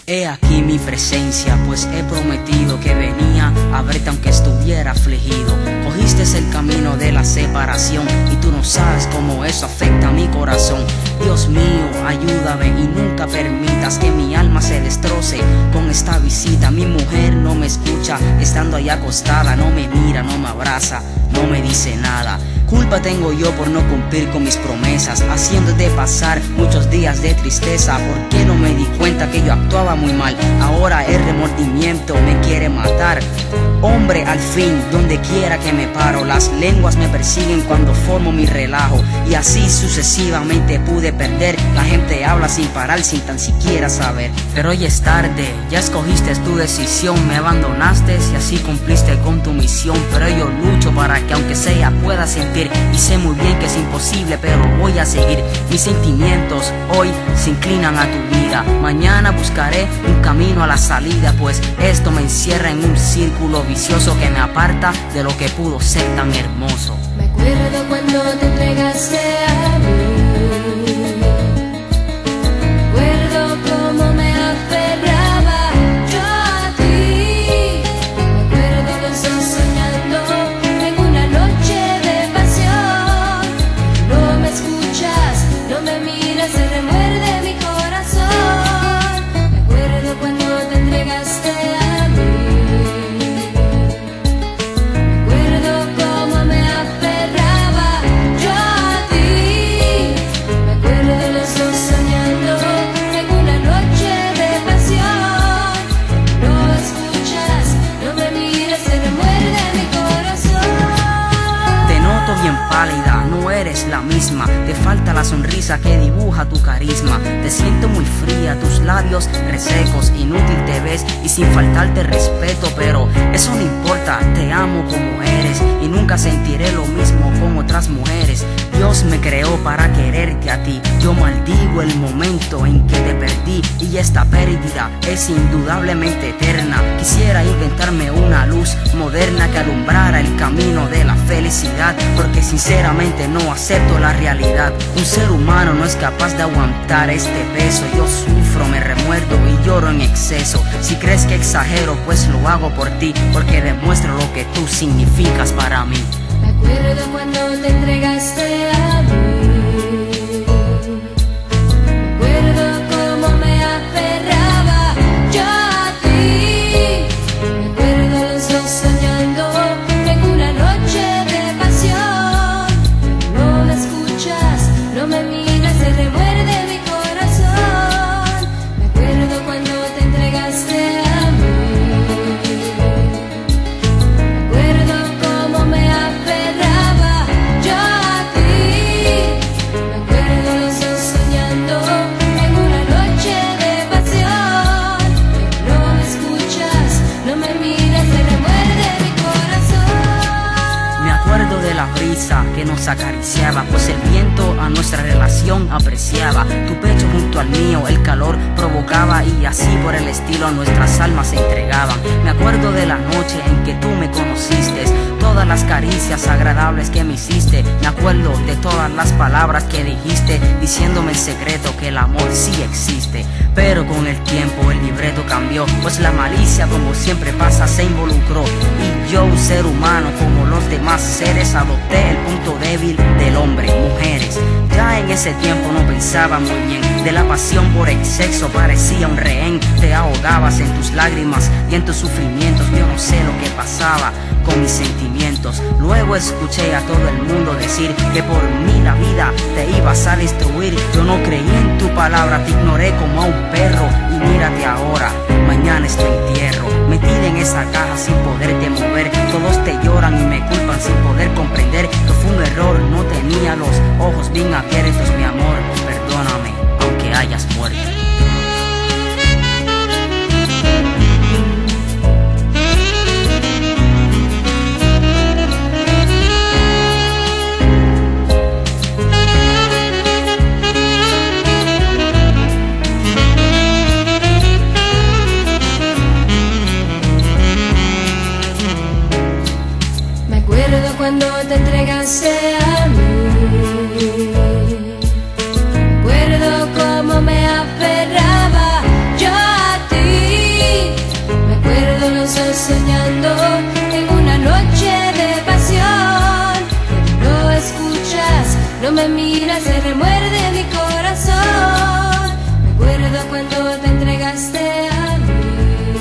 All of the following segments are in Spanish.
He aquí mi presencia, pues he prometido que venía a verte aunque estuviera afligido. Cogiste el camino de la separación y tú no sabes cómo eso afecta a mi corazón. Dios mío, ayúdame y nunca permitas que mi alma se destroce con esta visita. Mi mujer no me escucha, estando ahí acostada, no me mira, no me abraza, no me dice nada. Culpa tengo yo por no cumplir con mis promesas, haciéndote pasar muchos días de tristeza. ¿Por qué no me di cuenta que yo actuaba muy mal? Ahora el remordimiento me quiere matar. Hombre, al fin, donde quiera que me paro, las lenguas me persiguen cuando formo mi relajo. Y así sucesivamente pude perder. La gente habla sin parar, sin tan siquiera saber. Pero hoy es tarde, ya escogiste tu decisión. Me abandonaste y así cumpliste con tu misión. Pero yo lucho para que aunque sea pueda sentir. Y sé muy bien que es imposible, pero voy a seguir. Mis sentimientos hoy se inclinan a tu vida. Mañana buscaré un camino a la salida, pues esto me encierra en un círculo vicioso que me aparta de lo que pudo ser tan hermoso. Me acuerdo cuando te entregaste a mí. Recuerdo cómo me aferraba yo a ti. Me acuerdo los dos soñando en una noche de pasión. No me escuchas, no me miras, se remuerde mi corazón. Me acuerdo cuando te entregaste a mí. Pálida, no eres la misma, te falta la sonrisa que dibuja tu carisma. Te siento muy fría, tus labios resecos, inútil te ves y sin faltarte respeto. Pero eso no importa, te amo como eres y nunca sentiré lo mismo con otras mujeres. Dios me creó para quererte a ti, yo maldigo el momento en que te perdí. Y esta pérdida es indudablemente eterna. Quisiera inventarme una luz moderna que alumbrara el camino de la felicidad, porque sinceramente no acepto la realidad. Un ser humano no es capaz de aguantar este peso. Yo sufro, me remuerdo y lloro en exceso. Si crees que exagero, pues lo hago por ti, porque demuestro lo que tú significas para mí. Me acuerdo cuando te entregaste a mí. Recuerdo cómo me aferraba yo a ti. Recuerdo los dos soñando en una noche de pasión. No me escuchas, no me miras, se remuerde mi corazón. Me acuerdo cuando te entregaste a mí. Recuerdo cómo me aferraba yo a ti. Me acuerdo los dos soñando en una noche de pasión. No me escuchas, no me miras, se remuerde mi corazón. Me acuerdo de la brisa que nos acariciaba, pues el viento a nuestra relación apreciaba. Tu pecho junto al mío, el calor provocaba y así por el estilo nuestras almas se entregaban. Me acuerdo de la noche en que tú me conociste, todas las caricias agradables que me hiciste. Me acuerdo de todas las palabras que dijiste, diciéndome en secreto que el amor sí existe. Pero con el tiempo el libreto cambió, pues la malicia como siempre pasa se involucró. Y yo, un ser humano como los demás seres, adopté el punto débil del hombre, mujeres. Ya en ese tiempo no pensaba muy bien, de la pasión por el sexo parecía un rehén. Te ahogabas en tus lágrimas y en tus sufrimientos. Yo no sé lo que pasaba con mis sentimientos. Luego escuché a todo el mundo decir que por mí la vida te ibas a destruir. Yo no creí en tu palabra, te ignoré como a un perro. Y mírate ahora, mañana es tu entierro, metida en esa caja sin poderte mover. Todos te lloran y me culpan sin poder comprender que fue un error, no tenía los ojos bien abiertos. Mi amor, perdóname, aunque hayas muerto. Cuando te entregaste a mí, recuerdo cómo me aferraba yo a ti. lanzó soñando en una noche de pasión. No escuchas, no me miras, se remuerde mi corazón. Me acuerdo cuando te entregaste a mí.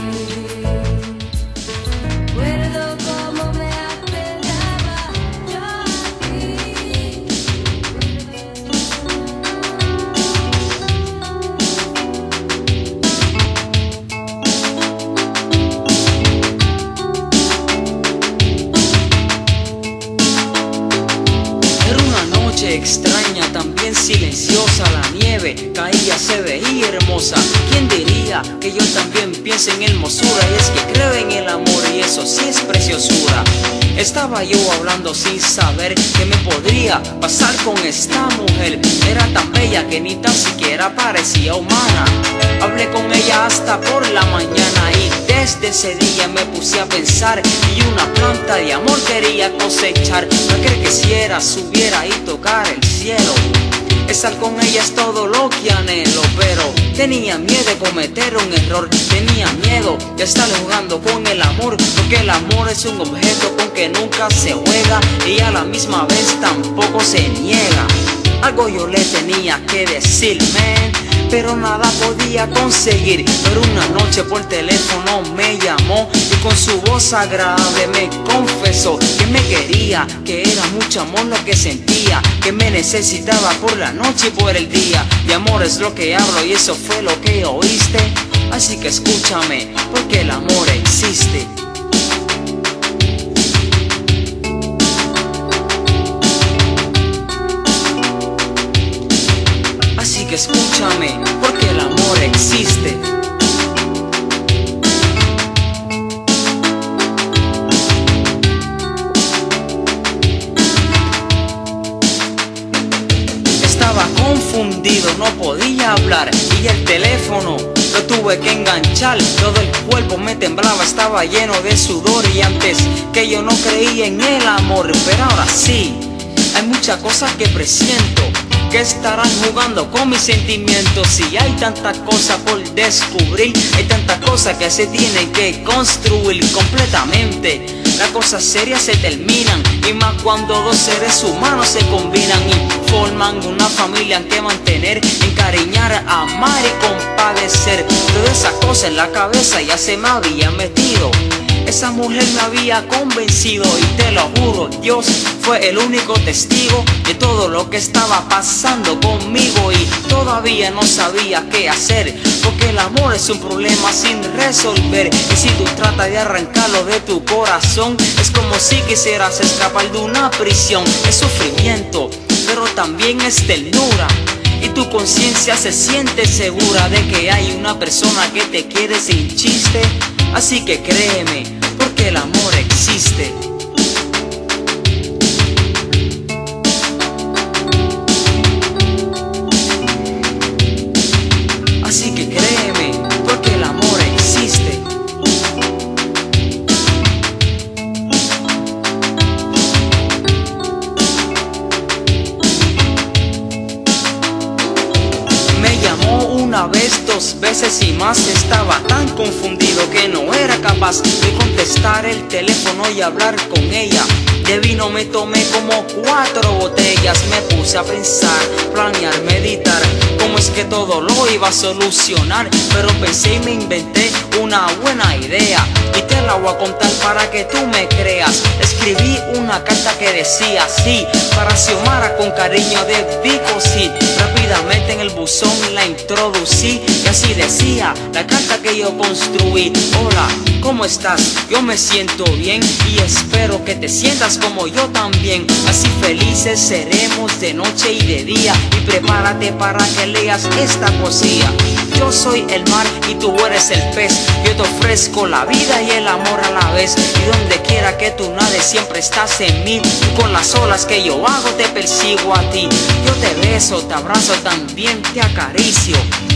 Recuerdo cómo me aferraba yo a ti. Era una noche extraña, también silenciosa. La nieve caía, se veía hermosa. ¿Quién diría que yo también pienso en hermosura? Y es que creo en el amor y eso sí es preciosura. Estaba yo hablando sin saber qué me podría pasar con esta mujer. Era tan bella que ni tan siquiera parecía humana. Hablé con ella hasta por la mañana y desde ese día me puse a pensar. Y una planta de amor quería cosechar para que quisiera, subiera y tocar el cielo. Estar con ella es todo lo que anhelo, pero tenía miedo de cometer un error. Tenía miedo de estar jugando con el amor, porque el amor es un objeto con que nunca se juega y a la misma vez tampoco se niega. Algo yo le tenía que decirme, pero nada podía conseguir. Pero una noche por teléfono me llamó y con su voz agradable me confesó que me quería, que era mucho amor lo que sentía, que me necesitaba por la noche y por el día. De amor es lo que hablo y eso fue lo que oíste. Así que escúchame, porque el amor existe. Así que escúchame, porque el amor existe. Estaba confundido, no podía hablar y el teléfono lo tuve que enganchar. Todo el cuerpo me temblaba, estaba lleno de sudor. Y antes que yo no creía en el amor, pero ahora sí, hay muchas cosas que presiento que estarán jugando con mis sentimientos. Y hay tantas cosas por descubrir, hay tantas cosas que se tienen que construir completamente. Las cosas serias se terminan, y más cuando dos seres humanos se combinan y forman una familia en que mantener, encariñar, amar y compadecer. Toda esa cosa en la cabeza ya se me había metido. Esa mujer me había convencido y te lo juro, Dios fue el único testigo de todo lo que estaba pasando conmigo. Y todavía no sabía qué hacer, porque el amor es un problema sin resolver. Y si tú tratas de arrancarlo de tu corazón, es como si quisieras escapar de una prisión. Es sufrimiento, pero también es ternura. Y tu conciencia se siente segura de que hay una persona que te quiere sin chiste. Así que créeme, porque el amor existe. Así que créeme, porque el amor existe. Me llamó una vez, dos veces y más. Estaba tan confundido que no era capaz de contestar el teléfono y hablar con ella. De vino me tomé como 4 botellas. Me puse a pensar, planear, meditar cómo es que todo lo iba a solucionar. Pero pensé y me inventé una buena idea, y te la voy a contar para que tú me creas. Escribí una carta que decía así, para Xiomara con cariño de Vico Cid. Rápidamente en el buzón la introducí y así decía la carta que yo construí. Hola, ¿cómo estás? Yo me siento bien y espero que te sientas como yo también. Así felices seremos de noche y de día, y prepárate para que leas esta poesía. Yo soy el mar y tú eres el pez. Yo te ofrezco la vida y el amor a la vez. Y donde quiera que tú nades siempre estás en mí. Y con las olas que yo hago te persigo a ti. Yo te beso, te abrazo, también te acaricio.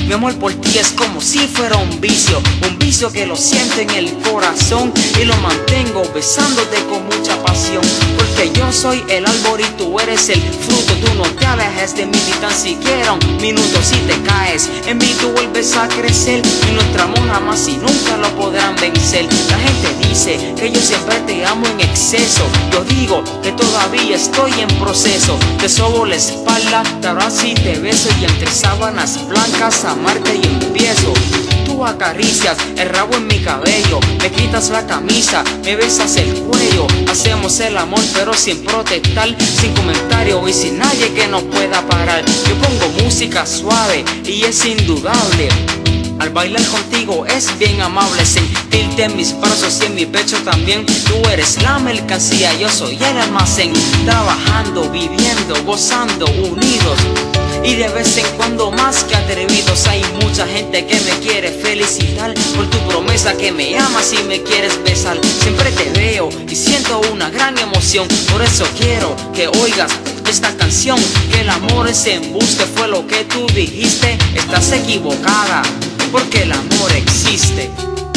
Mi amor por ti es como si fuera un vicio que lo siento en el corazón y lo mantengo besándote con mucha pasión. Porque yo soy el árbol y tú eres el fruto. Tú no te alejes de mí ni tan siquiera un minuto. Si te caes en mí tú vuelves a crecer y nuestro amor jamás y nunca lo podrán vencer. La gente dice que yo siempre te amo en exceso. Yo digo que todavía estoy en proceso. Te sobo la espalda, te abrazo y te beso, y entre sábanas blancas amarte y empiezo. Tú acaricias el rabo en mi cabello, me quitas la camisa, me besas el cuello. Hacemos el amor pero sin protestar, sin comentario y sin nadie que nos pueda parar. Yo pongo música suave y es indudable. Al bailar contigo es bien amable, sentirte en mis brazos y en mi pecho también. Tú eres la mercancía, yo soy el almacén. Trabajando, viviendo, gozando, unidos. Y de vez en cuando más que atrevidos. Hay mucha gente que me quiere felicitar por tu promesa que me amas y me quieres besar. Siempre te veo y siento una gran emoción. Por eso quiero que oigas esta canción, que el amor es embuste, fue lo que tú dijiste. Estás equivocada, porque el amor existe.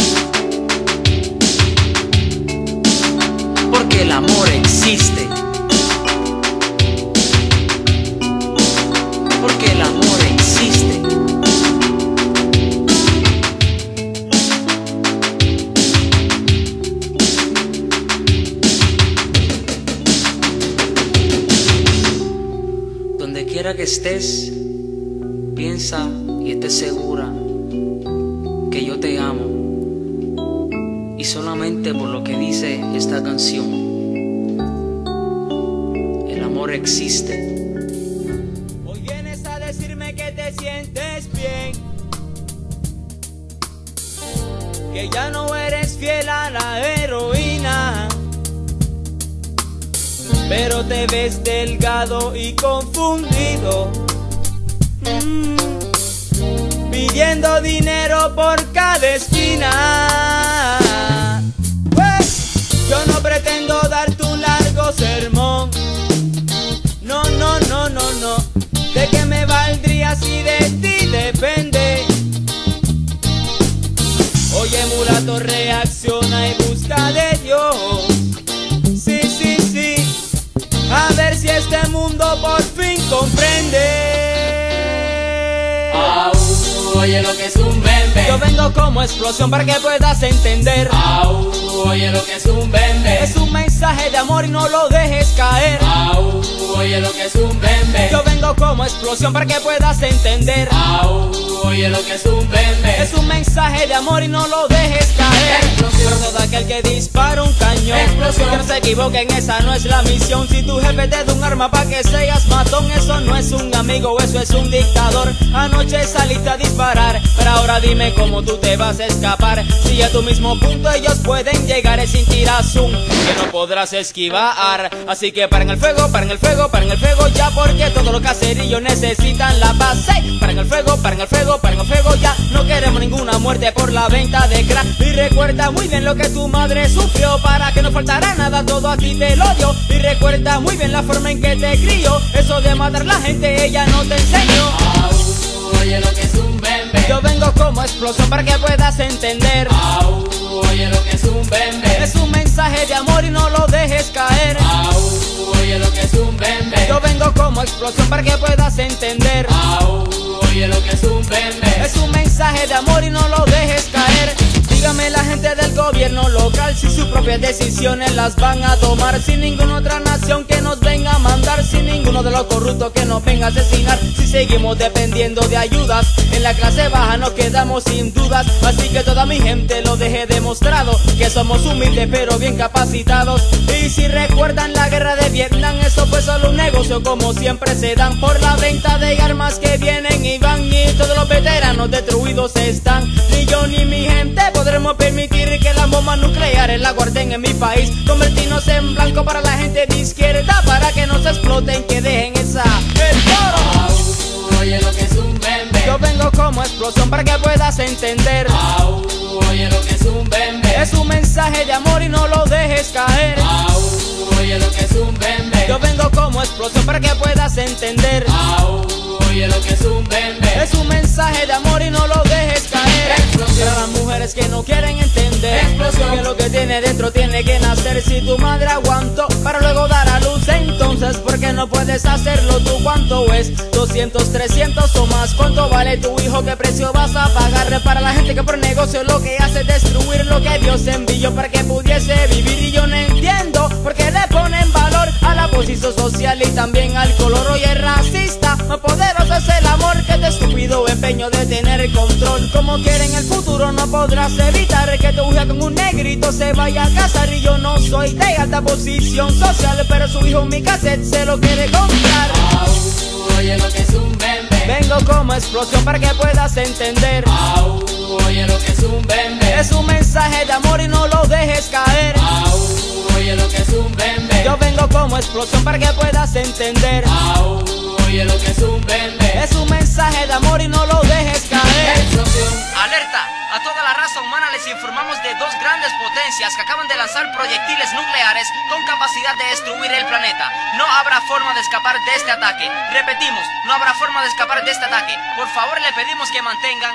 Porque el amor existe. Porque el amor existe. Donde quiera que estés, piensa y estés segura que yo te amo, y solamente por lo que dice esta canción. El amor existe. Hoy vienes a decirme que te sientes bien, que ya no eres fiel a la heroína, pero te ves delgado y confundido, pidiendo dinero por cada esquina. Pues yo no pretendo darte un largo sermón. No, no, no, no, no. ¿De qué me valdría si de ti depende? Oye, mulato, reacciona y busca de Dios. Sí, sí, sí. A ver si este mundo por fin comprende. Au, oye lo que es un bembe. Yo vengo como explosión para que puedas entender. Au, oye lo que es un bembe. Es un mensaje de amor y no lo dejes caer. Au, oye lo que es un bembe. Yo vengo como explosión para que puedas entender. Au, oye lo que es un bembe. Es un mensaje de amor y no lo dejes caer. Explosión. Para todo aquel que dispara un cañón. Explosión. Que no se equivoquen, esa no es la misión. Si tu jefe te da un arma pa' que seas matón, eso no es un amigo, eso es un dictador. Anoche saliste a disparar, pero ahora dime cómo tú te vas a escapar. Si a tu mismo punto ellos pueden llegar, es sin tirazón que no podrás esquivar. Así que paren el fuego, paren el fuego, paren el fuego ya, porque todos los caserillos necesitan la paz. Hey, paren el fuego, paren el fuego, paren el fuego ya. No queremos ninguna muerte por la venta de crack. Y recuerda muy bien lo que tu madre sufrió, para que no faltará nada, todo a ti te lo dio. Y recuerda muy bien la forma en que te crió. Eso de matar la gente ella no te enseñó. Au, oye lo que es un bembe. Yo vengo como explosión para que puedas entender. Au, oye lo que es un bembe. Es un mensaje de amor y no lo dejes caer. Au, oye lo que es un bembe. Yo vengo como explosión para que puedas entender. Au, oye lo que es un bembe. Es un mensaje de amor y no lo dejes caer. Dígame la gente del gobierno local si sus propias decisiones las van a tomar, sin ninguna otra nación que nos venga a mandar, sin ninguno de los corruptos que nos venga a asesinar. Si seguimos dependiendo de ayudas, en la clase baja nos quedamos sin dudas. Así que toda mi gente lo deje demostrado, que somos humildes pero bien capacitados. Y si recuerdan la guerra de Vietnam, eso fue solo un negocio como siempre se dan, por la venta de armas que vienen y van, y todos los veteranos destruidos están. Ni yo ni mi gente podremos permitir que las bombas nucleares la guarden en mi país. Convertirnos en blanco para la gente de izquierda, para que nos exploten, que dejen esa el toro. Au, oye lo que es un bembe. Yo vengo como explosión para que puedas entender. Au, oye lo que es un bembe. Es un mensaje de amor y no lo dejes caer. Au, oye lo que es un bembe. Yo vengo como explosión para que puedas entender. Au, oye lo que es un bembe. Es un mensaje de amor y no lo dejes caer. Explosión. Para las mujeres que no quieren entender Explosión. que lo que tiene dentro tiene que nacer. Si tu madre aguantó para luego dar a luz, entonces ¿por qué no puedes hacerlo tú? ¿Cuánto es? 200, 300 o más. ¿Cuánto vale tu hijo? ¿Qué precio vas a pagarle? Para la gente que por negocio lo que hace es destruir lo que Dios envió para que pudiese vivir. Y yo no entiendo por qué le ponen valor a la posición social y también al color. Hoy es racista, más poderoso es el amor que este estúpido empeño de tener control. Como quiere en el futuro no podrás evitar que tu hija con un negrito se vaya a casar. Y yo no soy de alta posición social, pero su hijo mi cassette se lo quiere comprar. Au, oye lo que es un bembe. Vengo como explosión para que puedas entender. Au, oye lo que es un bembe. Es un mensaje de amor y no lo dejes caer. Au, oye lo que es un bembe. Yo vengo como explosión para que puedas entender. Au, oye lo que es un bembe. Es un mensaje de amor y no lo dejes caer. Explosión. Alerta, a toda la raza humana les informamos de dos grandes potencias que acaban de lanzar proyectiles nucleares con capacidad de destruir el planeta. No habrá forma de escapar de este ataque. Repetimos, no habrá forma de escapar de este ataque. Por favor, le pedimos que mantengan...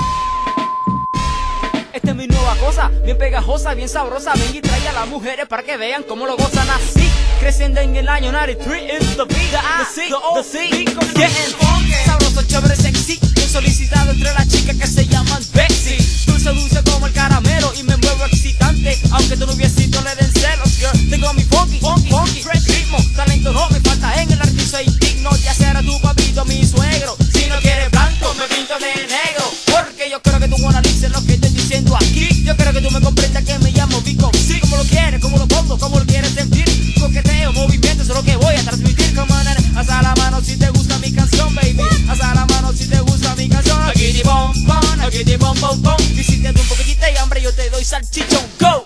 Esta es mi nueva cosa, bien pegajosa, bien sabrosa. Ven y trae a las mujeres para que vean cómo lo gozan así. Creciendo en el año 93, it's the beat, the C, getting funky. Sabroso, chévere, sexy, bien solicitado entre las chicas que se llaman Bexy. Dulce, dulce como el caramelo y me muevo excitante. Aunque tu noviecito le den celos, girl. Tengo mi funky, fresh ritmo. Talento no me falta en el arte, soy digno. Ya será tu papito, mi suegro. Si no quieres blanco, me pinto de negro. Porque yo creo que tú analices lo que estoy diciendo aquí. Yo creo que tú me comprendas que me llamo Vico. Sí, como lo quieres, como lo pongo, como lo quieres sentir. Coqueteo, movimiento, eso es lo que voy a transmitir. Come on, alza la mano si te gusta mi canción, baby. Alza la mano si te gusta mi canción. Aquí te bom, bom, aquí te bom, bom, bom. Y si te da un poquitito de hambre, yo te doy salchichón. Go.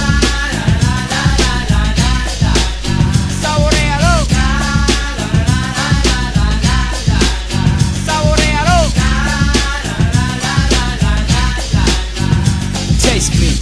Saborealo. Saborealo. Taste me.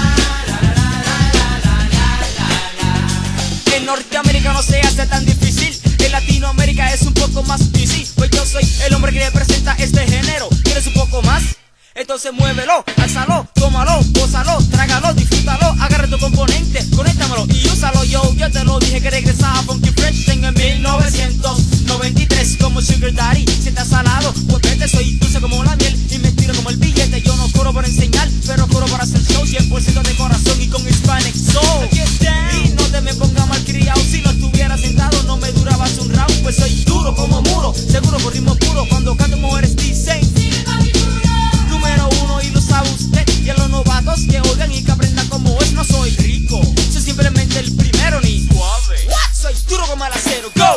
En Norteamérica no se hace tan difícil. En Latinoamérica es un poco más difícil. Pues yo soy el hombre que representa este género. ¿Quieres un poco más? Entonces muévelo, álzalo, tómalo, gózalo, trágalo, disfrútalo. Agarra tu componente, conéctamelo y úsalo. Yo te lo dije que regresaba a Funky Fresh. Tengo en 1993 como Sugar Daddy. Si estás salado, pues vete, soy dulce como la miel y me tiro como el billete. Yo no coro por enseñar, pero coro para hacer show 100% de corazón y con Hispanic Soul. Y no te me pongas mal criado, si no estuviera sentado no me durabas un round. Pues soy duro como muro, seguro por ritmo puro. Cuando canto mujeres dicen número uno y lo sabe usted. Y a los novatos que oigan y que aprendan como es. No soy rico, soy simplemente el primero ni suave. What? Soy duro como el acero, go.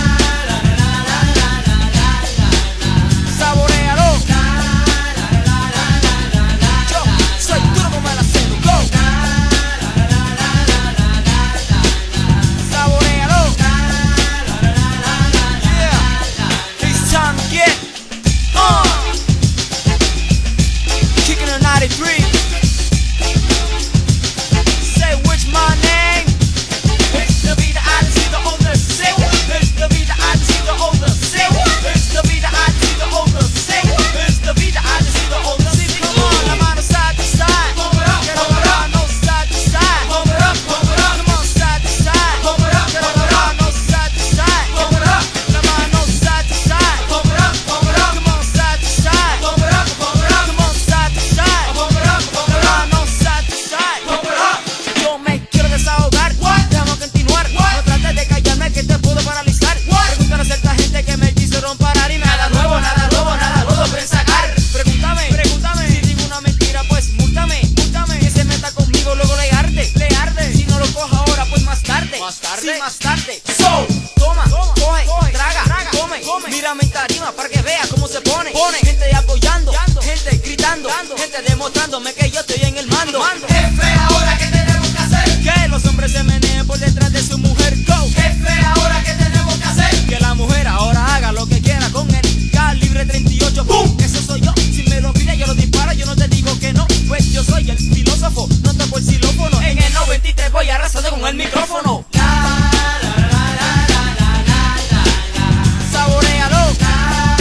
Saborealo. Yo soy duro como el acero, go. Saborealo. Yeah, it's time to get kicking a 93. Say which my name. It's the vida I see the older say. It's the vida I see the older say. It's the vida I see the older say. It's the vida I see the older say. Come on, la mano side to side. Pump it up, pump it up. No side to side. Pump it up, pump it up. Come on, side to side. Pump it up, pump it up. No side to side. Pump it up. La mano side to side. Pump it up, pump it up. Come on, side to side. Pump it up, pump it up. Come on, side to side. Pump it up, pump it up. No side to side. Pump it up. Yo me quiero desahogar. Déjame continuar. No trates de callarme que te puedo paralizar. Pregúntale a cierta gente que me quisieron parar y nada nuevo, nada nuevo, nada nuevo ven sacar. Pregúntame, si digo una mentira pues múltame. Que se meta conmigo luego le arde. Si no lo cojo ahora pues más tarde. Sí, más tarde. So, toma, coge, traga, come. Mírame en tarima para que vea cómo se pone. Gente apoyando, gente gritando, gente demostrándome que yo estoy en el mando. Jefe, ahora qué tenemos que hacer. Que los hombres se meneen por detrás de su mujer. Go. Jefe, ahora qué tenemos que hacer. Que la mujer ahora haga lo que quiera con el calibre 38. ¡Bum! Eso soy yo. Si me lo pide yo lo disparo. Yo no te digo que no. Pues yo soy el filósofo. No toco el xilófono. En el 93 voy arrasando con el micrófono. Saborealo.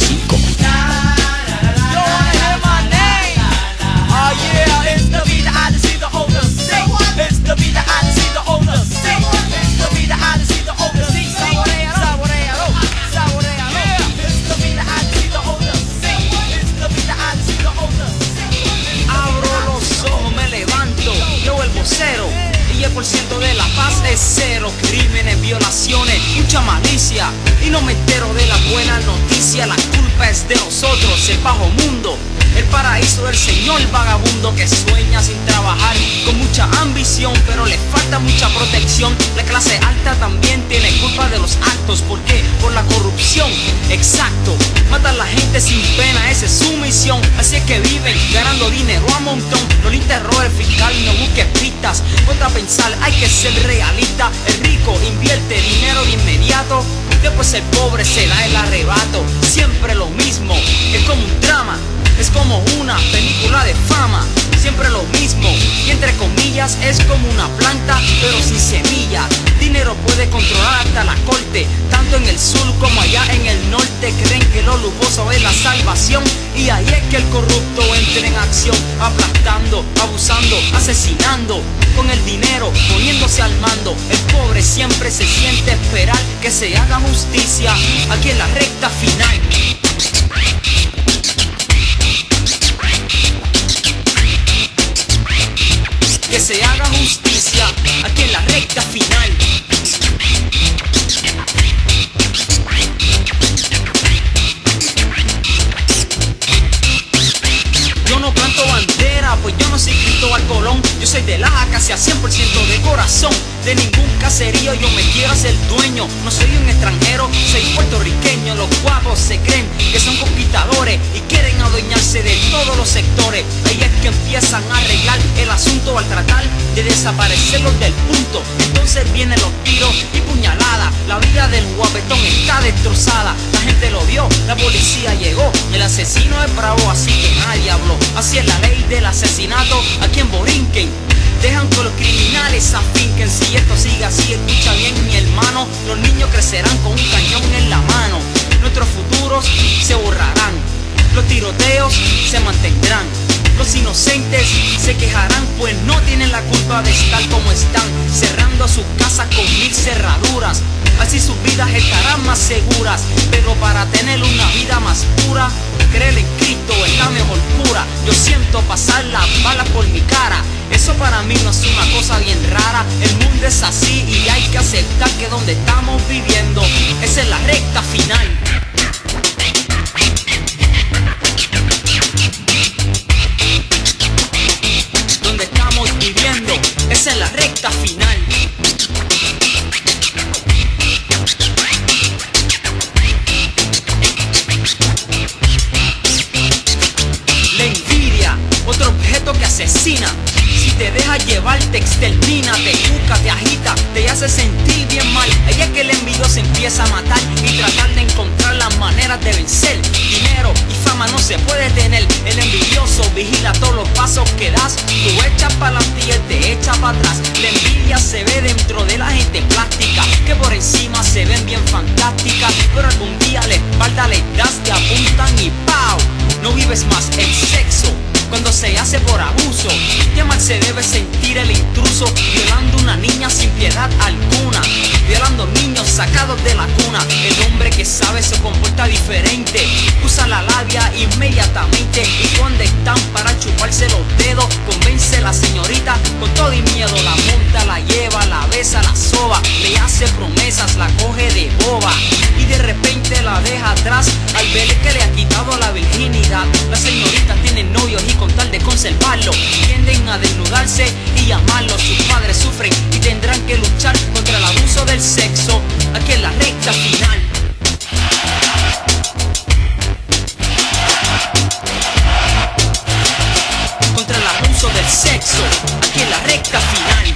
5. Yo wanna hear my name. Oh yeah, it's the beat I see the older sing. It's the beat I see the older sing. It's the beat I see the older sing. Saborealo, saborealo, saborealo. It's the beat I see the older sing. It's the beat I see the older sing. Abro los ojos, me levanto, yo el vocero. Y el porciento de la paz es cero. Crímenes, violaciones, mucha malicia. Y no me entero de la buena noticia. La culpa es de nosotros, el bajo mundo. El paraíso del señor vagabundo que sueña sin trabajar, con mucha ambición, pero le falta mucha protección. La clase alta también tiene culpa de los actos. ¿Por qué? Por la corrupción. Exacto. Mata a la gente sin pena, esa es su misión. Así es que viven ganando dinero a montón. No le interrogue el fiscal, no busque pistas. Ponte a pensar, hay que ser realista. El rico invierte dinero de inmediato, después el pobre se da el arrebato. Siempre lo mismo, es como un drama. Es como una película de fama, siempre lo mismo. Y entre comillas es como una planta, pero sin semilla. Dinero puede controlar hasta la corte, tanto en el sur como allá en el norte. Creen que lo lujoso es la salvación, y ahí es que el corrupto entra en acción, aplastando, abusando, asesinando. Con el dinero poniéndose al mando, el pobre siempre se siente esperar que se haga justicia aquí en la recta final. Que se haga justicia aquí en la recta final. Yo no planto bandera, pues yo no soy Cristóbal Colón. Yo soy de la Acacia 100% de corazón. De ningún caserío yo me quiero hacer dueño. No soy un extranjero, soy puertorriqueño. Los guapos se creen que son conquistadores y quieren adueñarse de todos los sectores. Ahí es que empiezan a arreglar el asunto al tratar de desaparecerlos del punto. Entonces vienen los tiros y puñaladas. La vida del guapetón está destrozada. La gente lo vio, la policía llegó. El asesino es bravo, así que nadie habló. Así es la ley del asesinato aquí en Borinquen. Dejan que los criminales afinquen. Si esto sigue así, escucha bien mi hermano, los niños crecerán con un cañón en la mano. Nuestros futuros se borrarán, los tiroteos se mantendrán. Los inocentes se quejarán, pues no tienen la culpa de estar como están, cerrando sus casas con 1000 cerraduras. Así sus vidas estarán más seguras, pero para tener una vida más pura, creer en Cristo es la mejor cura. Yo siento pasar las balas por mi cara, eso para mí no es una cosa bien rara. El mundo es así y hay que aceptar que donde estamos viviendo, esa es la recta final. Donde estamos viviendo, esa es la recta final. La envidia, otro objeto que asesina. Si te deja llevar, te extermina, te busca, te agita, te hace sentir bien mal. Ahí es que el envidioso empieza a matar y tratar de encontrar las maneras de vencer. Dinero y fama no se puede tener. El envidioso vigila todos los pasos que das. Tú echas para adelante y él te echa para atrás. La envidia se ve dentro de la gente plástica, que por encima se ven bien fantásticas, pero algún día la espalda les das, te apuntan y ¡pau! No vives más el sexo cuando se hace por abuso. Qué mal se debe sentir el intruso, violando una niña sin piedad alguna, violando niños sacados de la cuna. El hombre que sabe se comporta diferente, usa la labia inmediatamente, y cuando están para chuparse los dedos, convence a la señorita con todo y miedo. La monta, la lleva, la besa, la soba, le hace promesas, la coge de boba, y de repente la deja atrás al ver que le ha quitado la virginidad. Las señoritas tienen novios y con tal de conservarlo, tienden a desnudarse y amarlo. Sus padres sufren y tendrán que luchar contra el abuso del sexo aquí en la recta final. Contra el abuso del sexo aquí en la recta final.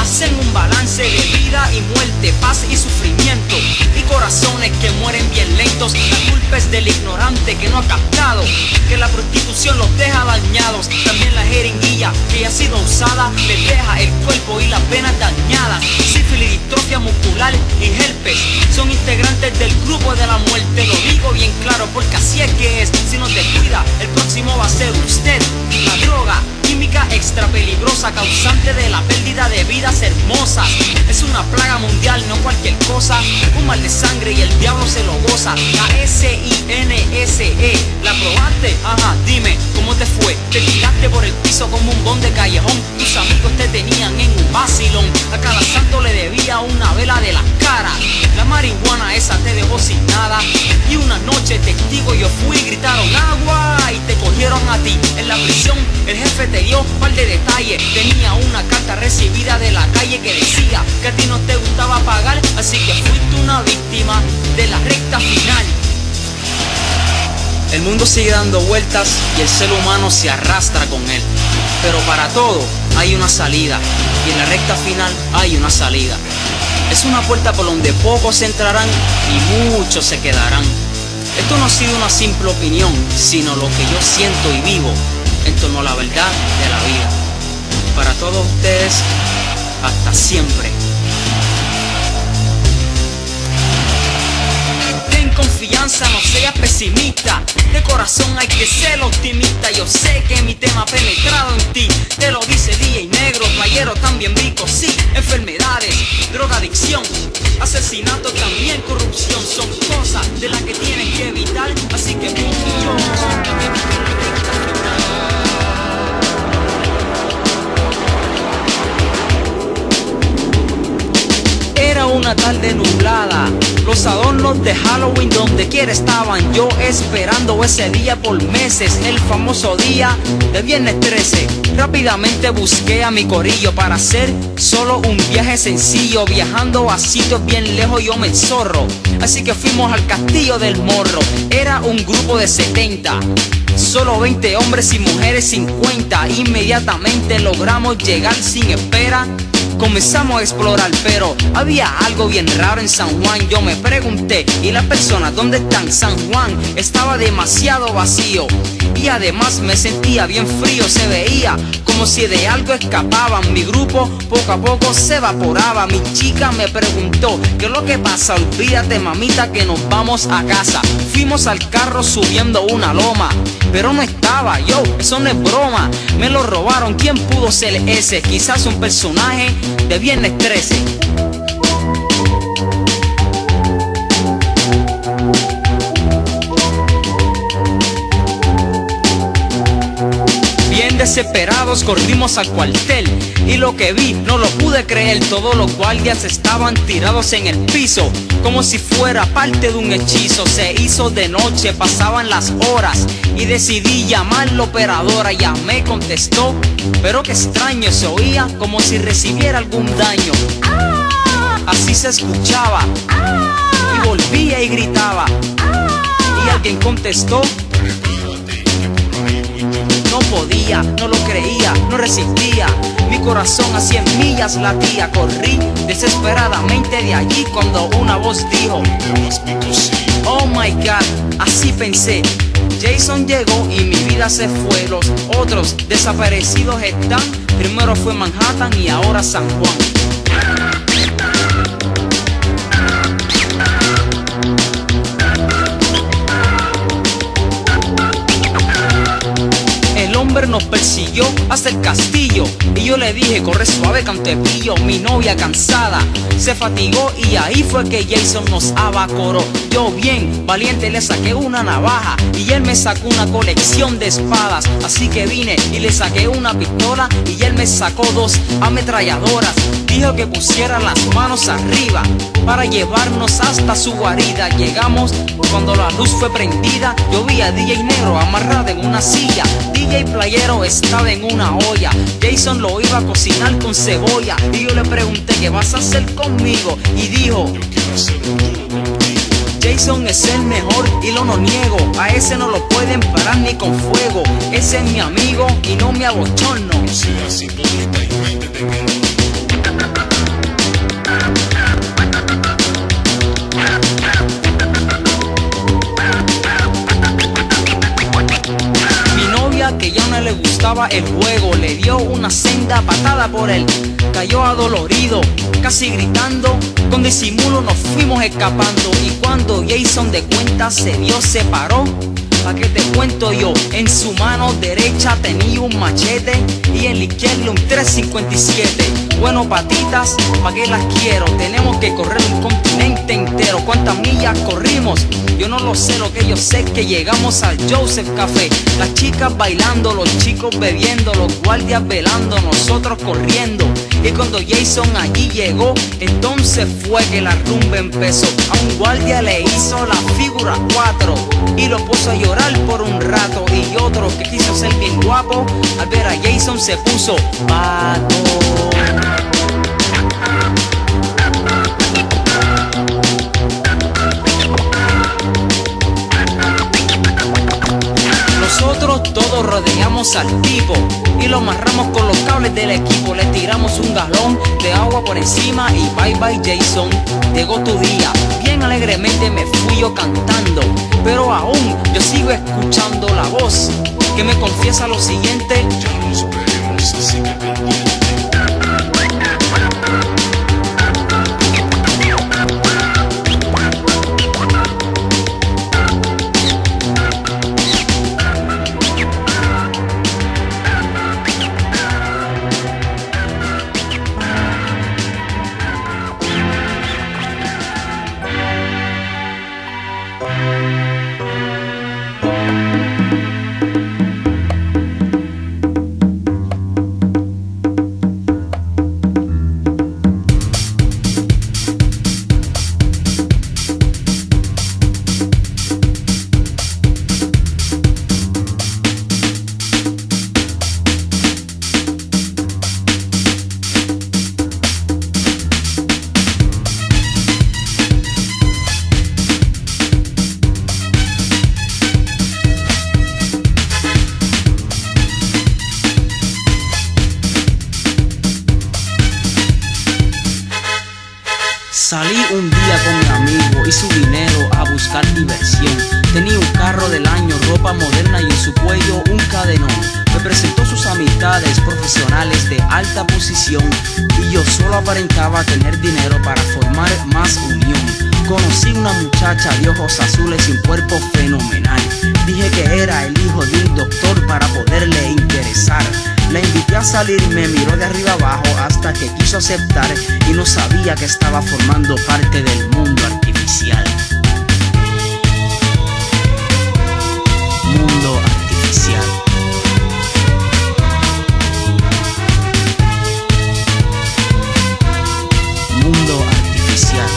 hacen un balance de vida y muerte, paz y sufrimiento, y corazones que mueren bien lentos. La culpa es del ignorante que no ha captado que la prostitución los deja dañados. También la jeringuilla que ya ha sido usada le deja el cuerpo y las venas dañadas. Sífilis, distrofia muscular y herpes son integrantes del grupo de la muerte. Lo digo bien claro porque así es que es. Si no te cuida, el próximo va a ser usted. La droga química extra peligrosa, causante de la pérdida de vidas hermosas. Es una plaga mundial, no cualquier cosa. Un mal de sangre y el diablo se lo goza. La SINSE, ¿la probaste? Ajá, dime, ¿cómo te fue? Te tiraste por el piso como un bon de callejón. Tus amigos te tenían en un vacilón. A cada santo le debía una vela de la cara. La marihuana esa te dejó sin nada. Y una noche testigo yo fui, gritaron agua y te cogieron a ti. En la prisión el jefe te dio un par de detalles. Tenía una carta recibida de la calle que decía que a ti no te gustaba pagar, así que fuiste una víctima de la recta final. El mundo sigue dando vueltas y el ser humano se arrastra con él. Pero para todo hay una salida, y en la recta final hay una salida. Es una puerta por donde pocos entrarán y muchos se quedarán. Esto no ha sido una simple opinión, sino lo que yo siento y vivo en torno a la verdad de la vida. Para todos ustedes, hasta siempre. Ten confianza, no seas pesimista. De corazón hay que ser optimista. Yo sé que mi tema ha penetrado en ti. Te lo dice DJ Negro, playero también rico. Sí, enfermedades, drogadicción, asesinato, también corrupción. Son cosas de las que tienen que evitar. Así que tú y yo era una tarde nublada, los adornos de Halloween donde quiera estaban. Yo esperando ese día por meses, el famoso día de viernes 13. Rápidamente busqué a mi corillo para hacer solo un viaje sencillo. Viajando a sitios bien lejos yo me zorro, así que fuimos al Castillo del Morro. Era un grupo de 70, solo 20 hombres y mujeres 50. Inmediatamente logramos llegar sin espera. Comenzamos a explorar, pero había algo bien raro en San Juan. Yo me pregunté, ¿y las personas dónde están? San Juan estaba demasiado vacío y además me sentía bien frío. Se veía como si de algo escapaban. Mi grupo poco a poco se evaporaba. Mi chica me preguntó, ¿qué es lo que pasa? Olvídate, mamita, que nos vamos a casa. Fuimos al carro subiendo una loma, pero no estaba. Yo, eso no es broma, me lo robaron. ¿Quién pudo ser ese? Quizás un personaje de viernes 13. Bien desesperados corrimos al cuartel y lo que vi no lo pude creer. Todos los guardias estaban tirados en el piso como si fuera parte de un hechizo. Se hizo de noche, pasaban las horas y decidí llamar a la operadora. Ya me contestó, pero qué extraño, se oía como si recibiera algún daño. Así se escuchaba y volvía y gritaba y alguien contestó. No podía, no lo creía, no resistía. Mi corazón a 100 millas latía. Corrí desesperadamente de allí cuando una voz dijo, oh my God, así pensé. Jason llegó y mi vida se fue. Los otros desaparecidos están. Primero fue Manhattan y ahora San Juan. Nos persiguió hasta el castillo y yo le dije, corre suave, cantepillo. Mi novia cansada se fatigó y ahí fue que Jason nos abacoró. Yo bien valiente le saqué una navaja y él me sacó una colección de espadas. Así que vine y le saqué una pistola y él me sacó 2 ametralladoras. Dijo que pusiera las manos arriba para llevarnos hasta su guarida. Llegamos cuando la luz fue prendida. Yo vi a DJ Negro amarrado en una silla. DJ Playero estaba en una olla. Jason lo iba a cocinar con cebolla. Y yo le pregunté, ¿qué vas a hacer conmigo? Y dijo, yo quiero hacer un dúo contigo. Jason es el mejor y lo no niego. A ese no lo pueden parar ni con fuego. Ese es mi amigo y no me abochorno. No seas hipócrita y métete que no. Que ya no le gustaba el juego, le dio una senda patada por él, cayó adolorido, casi gritando, con disimulo nos fuimos escapando. Y cuando Jason de cuenta se dio, se paró. ¿Pa' qué te cuento yo? En su mano derecha tenía un machete y en la izquierda un 357. Bueno, patitas, ¿pa' qué las quiero? Tenemos que correr un continente entero. ¿Cuántas millas corrimos? Yo no lo sé, lo que yo sé es que llegamos al Joseph Café. Las chicas bailando, los chicos bebiendo, los guardias velando, nosotros corriendo. Y cuando Jason allí llegó, entonces fue que la rumba empezó. A un guardia le hizo la figura 4 y lo puso a llorar por un rato. Y otro que quiso ser bien guapo, al ver a Jason se puso pato. Nosotros todos rodeamos al tipo y lo amarramos con los cables del equipo. Le tiramos un galón de agua por encima y bye bye Jason, llegó tu día. Bien alegremente me fui yo cantando, pero aún yo sigo escuchando la voz que me confiesa lo siguiente: ya nos veremos, así que pendiente. Salí un día con mi amigo y su dinero a buscar diversión. Tenía un carro del año, ropa moderna y en su cuello un cadenón. Me presentó sus amistades profesionales de alta posición y yo solo aparentaba tener dinero para formar más unión. Conocí una muchacha de ojos azules y un cuerpo fenomenal. Dije que era el hijo de un doctor para poderle interesar. La invité a salir, me miró de arriba abajo hasta que quiso aceptar y no sabía que estaba formando parte del mundo artificial. Mundo artificial. Mundo artificial.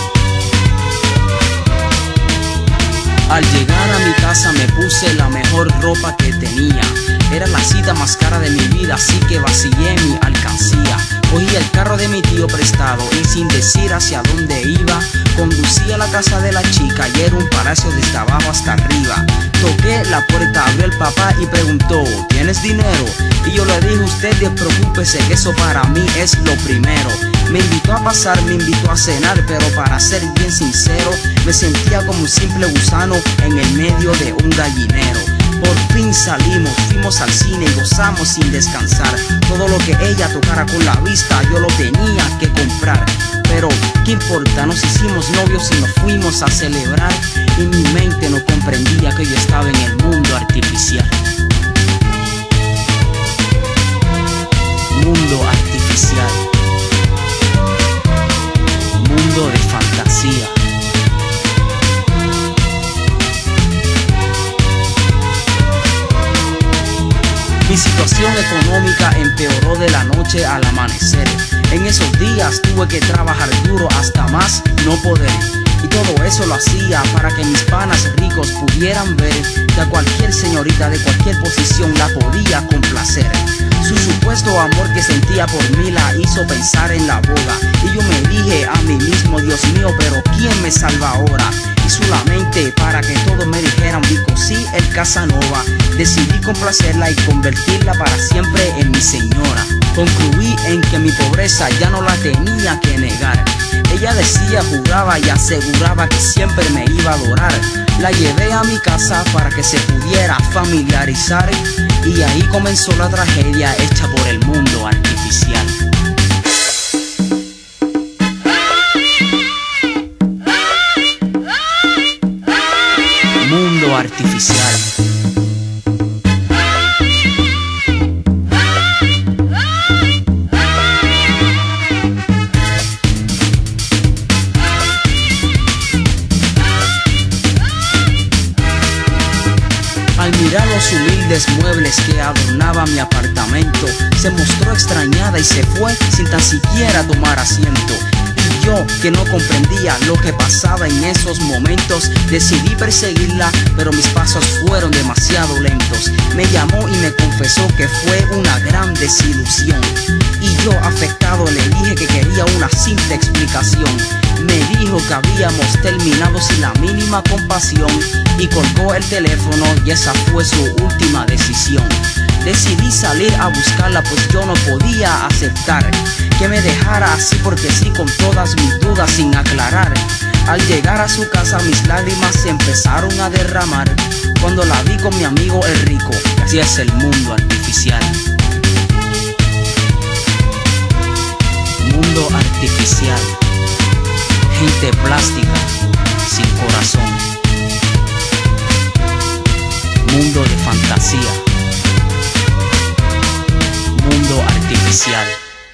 Al llegar a mi casa me puse la mejor ropa que tenía. Era la cita más cara de mi vida, así que vacié mi alcancía. Cogí el carro de mi tío prestado y sin decir hacia dónde iba, conducí a la casa de la chica y era un palacio desde abajo hasta arriba. Toqué la puerta, abrió el papá y preguntó: ¿tienes dinero? Y yo le dije: usted despreocúpese que eso para mí es lo primero. Me invitó a pasar, me invitó a cenar, pero para ser bien sincero, me sentía como un simple gusano en el medio de un gallinero. Por fin salimos, fuimos al cine y gozamos sin descansar. Todo lo que ella tocara con la vista yo lo tenía que comprar. Pero qué importa, nos hicimos novios y nos fuimos a celebrar. Y mi mente no comprendía que yo estaba en el mundo artificial. Mundo artificial. Mundo de fantasía. Mi situación económica empeoró de la noche al amanecer. En esos días tuve que trabajar duro hasta más no poder. Y todo eso lo hacía para que mis panas ricos pudieran ver que a cualquier señorita de cualquier posición la podía complacer. Su supuesto amor que sentía por mí la hizo pensar en la boda. Y yo me dije a mí mismo: Dios mío, pero ¿quién me salva ahora? Y solamente para que todos me dijeran Vico sí, el Casanova. Decidí complacerla y convertirla para siempre en mi señora. Concluí en que mi pobreza ya no la tenía que negar. Ella decía, juraba y aseguraba que siempre me iba a adorar. La llevé a mi casa para que se pudiera familiarizar, y ahí comenzó la tragedia hecha por el mundo artificial. Mundo artificial. Al mirar los humildes muebles que adornaban mi apartamento, se mostró extrañada y se fue sin tan siquiera tomar asiento. Y yo, que no comprendía lo que pasaba en esos momentos, decidí perseguirla, pero mis pasos fueron demasiado lentos. Me llamó y me confesó que fue una gran desilusión, y yo, afectado, le dije que quería una simple explicación. Me dijo que habíamos terminado sin la mínima compasión, y colgó el teléfono, y esa fue su última decisión. Decidí salir a buscarla, pues yo no podía aceptar que me dejara así porque sí, con todas mis dudas sin aclarar. Al llegar a su casa mis lágrimas se empezaron a derramar cuando la vi con mi amigo el rico. Así es el mundo artificial. Mundo artificial. Gente plástica, sin corazón. Mundo de fantasía. Mundo artificial.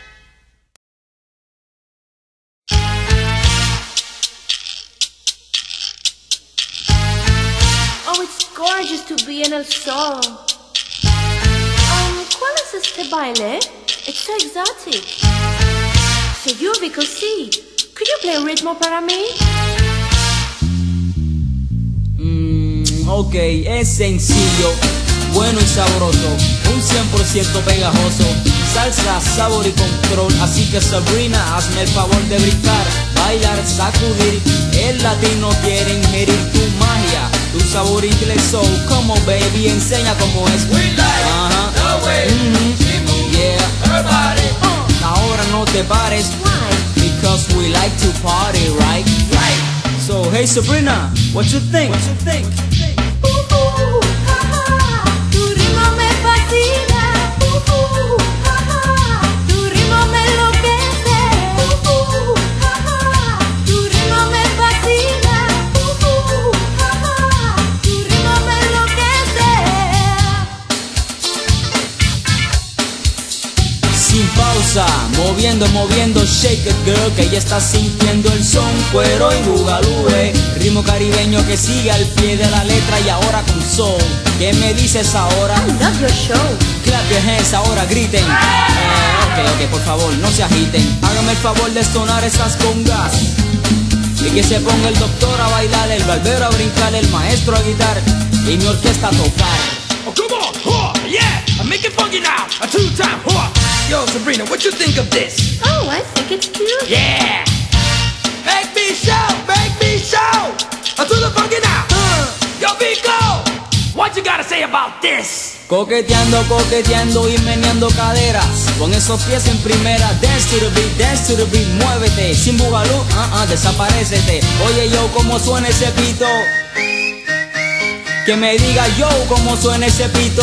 Oh, it's gorgeous to be in el sol. ¿Cuál es este baile? It's so exotic. So you, Vico C, could you play a ritmo para mí? Ok, es sencillo, bueno y sabroso, un 100% pegajoso, salsa, sabor y control. Así que Sabrina, hazme el favor de brincar, bailar, sacudir. El latino quiere ingerir tu magia, tu sabor inglés soul. Como baby, enseña cómo es. We like the way she moves Yeah. her body. Ahora no te pares, Why? because we like to party, right? Right. So hey Sabrina, what you think? Tu ritmo me fascina. Tu ritmo me enloquece. Tu ritmo me fascina. Tu ritmo me enloquece. Sin pausa, moviendo, shake it girl, que ya está sintiendo el son, cuero y bugalúe. Ritmo caribeño que sigue al pie de la letra y ahora con soul. ¿Qué me dices ahora? I love your show. Clap your hands, ahora griten. Ok, por favor, no se agiten. Hágame el favor de sonar esas congas. Y que se ponga el doctor a bailar, el barbero a brincar, el maestro a guitar y mi orquesta a tocar. Oh, come on, huh, yeah, I'm making funky now, a two-time, huh. Yo, Sabrina, what you think of this? Oh, I think it's cute. Yeah, make me shout, to the funky now. Yo, Vico, what you gotta say about this? Coqueteando y meneando caderas, con esos pies en primera. Dance to the beat, muévete. Sin bugalú, desaparécete. Oye yo, ¿cómo suena ese pito? Que me diga yo cómo suena ese pito.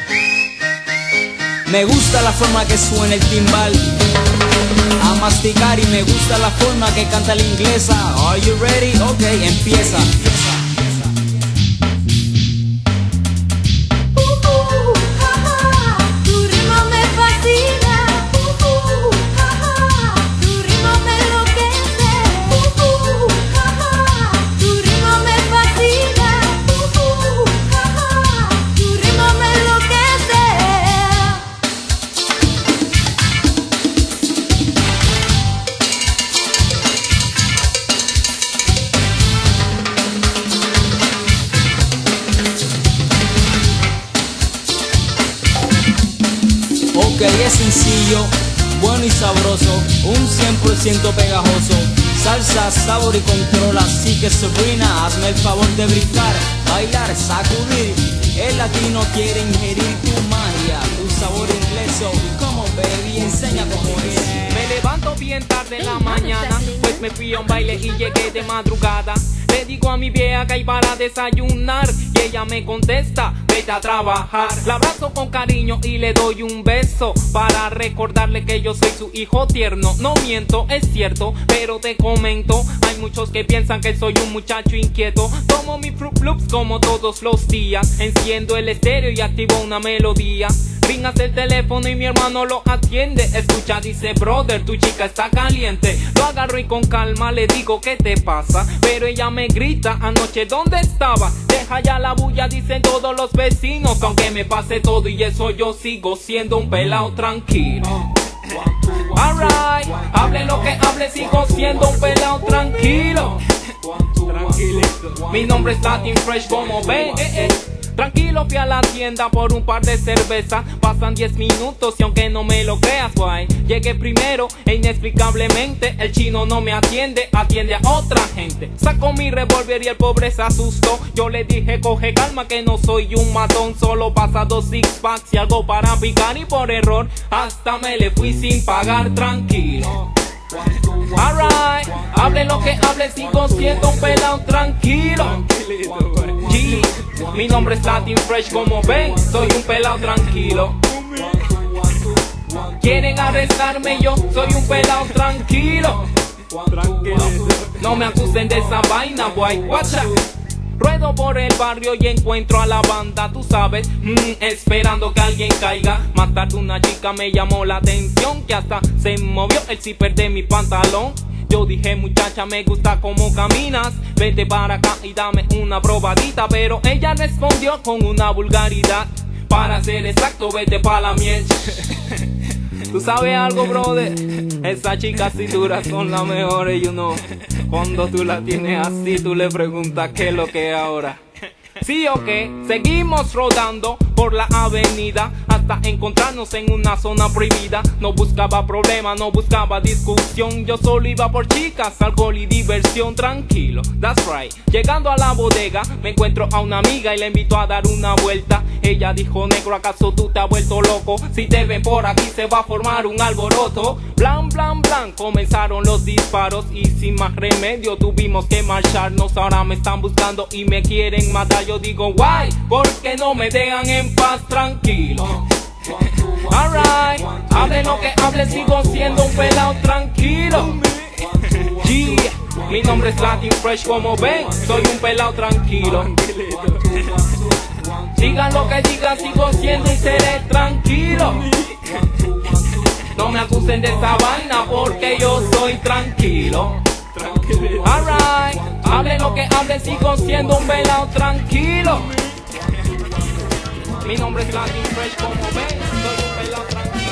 Me gusta la forma que suena el timbal a masticar, y me gusta la forma que canta la inglesa. Are you ready? Ok, empieza. Tu ritmo me fascina. Tu ritmo me enloquece. Tu ritmo me fascina. Tu ritmo me enloquece. Ok, es sencillo, bueno y sabroso, un 100% pegajoso, salsa, sabor y control. Así que Sabrina, hazme el favor de brincar, bailar, sacudir. El latino quiere ingerir tu magia, tu sabor inglés. So, como baby, enseña cómo es. Me levanto bien tarde en la mañana, pues me fui a un baile y llegué de madrugada. Le digo a mi vieja que hay para desayunar y ella me contesta, vete a trabajar. La abrazo con cariño y le doy un beso para recordarle que yo soy su hijo tierno. No miento, es cierto, pero te comento, hay muchos que piensan que soy un muchacho inquieto. Tomo mi Fruit Loops como todos los días, enciendo el estéreo y activo una melodía. Ringas el teléfono y mi hermano lo atiende. Escucha, dice, brother, tu chica está caliente. Lo agarro y con calma le digo, ¿qué te pasa? Pero ella me grita, anoche, ¿dónde estaba? Deja ya la bulla, dicen todos los vecinos. Aunque me pase todo y eso, yo sigo siendo un pelao tranquilo. Alright, hable lo que hable, sigo siendo un pelao tranquilo. Tranquilito. Mi nombre es Latin Fresh, como ven, Tranquilo, fui a la tienda por un par de cervezas. Pasan 10 minutos y aunque no me lo creas, guay, llegué primero e inexplicablemente el chino no me atiende, atiende a otra gente. Sacó mi revólver y el pobre se asustó. Yo le dije, coge calma que no soy un matón, solo pasa 2 six packs y algo para picar y por error hasta me le fui sin pagar, tranquilo. Alright, hable lo que hable, sigo siendo un pelao tranquilo. G, mi nombre es Latin Fresh, como ven, soy un pelao tranquilo. Quieren arrestarme, yo soy un pelao tranquilo. No me acusen de esa vaina, boy, watch out. Ruedo por el barrio y encuentro a la banda, tú sabes, esperando que alguien caiga. Más tarde una chica me llamó la atención, que hasta se movió el zipper de mi pantalón. Yo dije, muchacha, me gusta cómo caminas, vete para acá y dame una probadita. Pero ella respondió con una vulgaridad, para ser exacto, vete pa' la miel. ¿Tú sabes algo, brother? Esas chicas cinturas son las mejores, you know. Cuando tú la tienes así, tú le preguntas qué es lo que es ahora. Sí o qué, seguimos rodando por la avenida hasta encontrarnos en una zona prohibida. No buscaba problema, no buscaba discusión, yo solo iba por chicas, alcohol y diversión, tranquilo, that's right. Llegando a la bodega me encuentro a una amiga y la invito a dar una vuelta. Ella dijo, negro, ¿acaso tú te has vuelto loco? Si te ven por aquí se va a formar un alboroto. Blan, blan, blan, comenzaron los disparos y sin más remedio tuvimos que marcharnos. Ahora me están buscando y me quieren matar. Yo digo, why, porque no me dejan en paz, tranquilo. Alright, hable lo que hable, sigo siendo un pelao tranquilo. Yeah, mi nombre es Latin Fresh, como ven, soy un pelao tranquilo. Digan lo que digan, sigo siendo y seré tranquilo. No me acusen de esa vaina porque yo soy tranquilo. Alright, hable lo que hable, sigo siendo un pelao tranquilo. Mi nombre es Latin Fresh, como ven, soy un pelao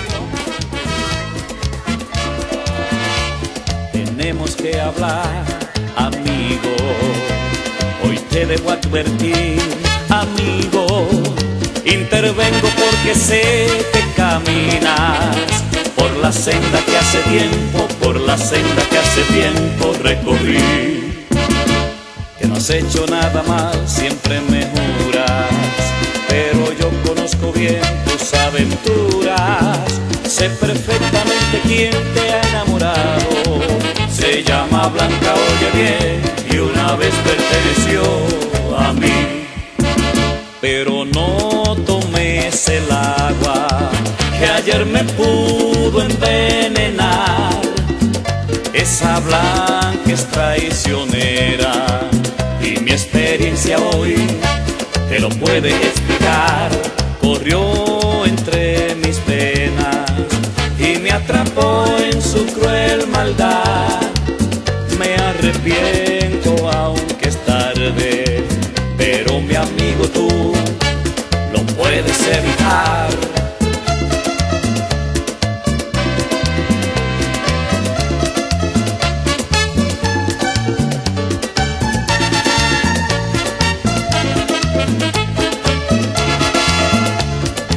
tranquilo. Tenemos que hablar, amigo. Hoy te debo advertir, amigo. Intervengo porque sé que caminas por la senda que hace tiempo, por la senda que hace tiempo recorrí. Que no has hecho nada mal, siempre me juras, pero yo conozco bien tus aventuras. Sé perfectamente quién te ha enamorado. Se llama Blanca, oye bien, y una vez perteneció a mí. Pero no tomes el agua que ayer me pudo envenenar. Esa Blanca es traicionera y mi experiencia hoy te lo puede explicar. Corrió entre mis venas y me atrapó en su cruel maldad. Me arrepiento aunque es tarde, pero mi amigo tú lo puedes evitar.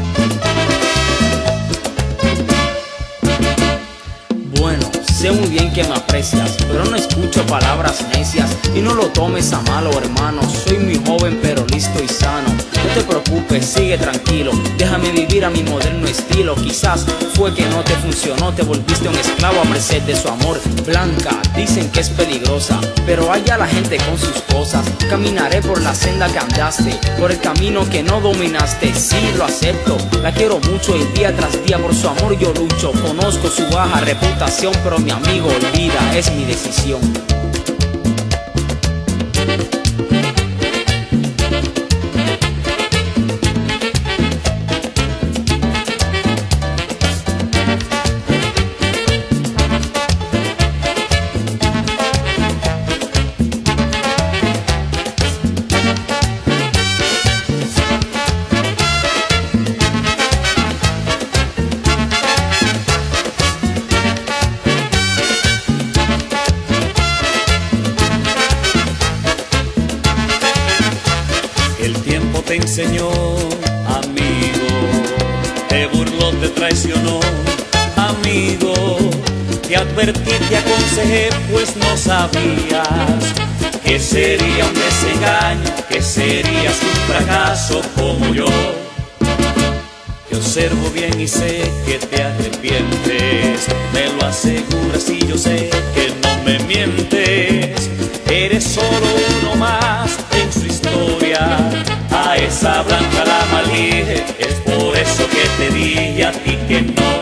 Sé muy bien que me aprecias, pero no escucho palabras necias. Y no lo tomes a malo, hermano. Soy muy joven pero listo y sano. No te preocupes, sigue tranquilo. Déjame vivir a mi moderno estilo. Quizás fue que no te funcionó, te volviste un esclavo a merced de su amor. Blanca, dicen que es peligrosa, pero allá la gente con sus cosas. Caminaré por la senda que andaste, por el camino que no dominaste. Sí, lo acepto, la quiero mucho y día tras día por su amor yo lucho. Conozco su baja reputación, pero mi amigo, olvida, es mi decisión. Te enseñó, amigo, te burló, te traicionó, amigo, te advertí, te aconsejé, pues no sabías que sería un desengaño, que serías un fracaso como yo. Te observo bien y sé que te arrepientes, me lo aseguras y yo sé que no me mientes. Eres solo uno más en su historia. A esa Blanca la maldije, es por eso que te dije a ti que